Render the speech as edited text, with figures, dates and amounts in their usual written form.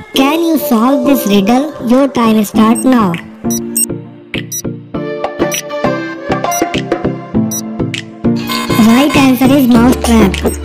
Can you solve this riddle? Your time starts now. Right answer is mousetrap.